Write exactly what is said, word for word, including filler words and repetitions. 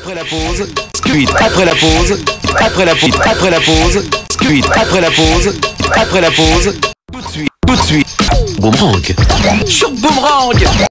après la pause, squid après la pause, après la pause, après la pause, squid après la pause, après la pause, tout de suite, tout de suite. Boomerang. Sur Boomerang.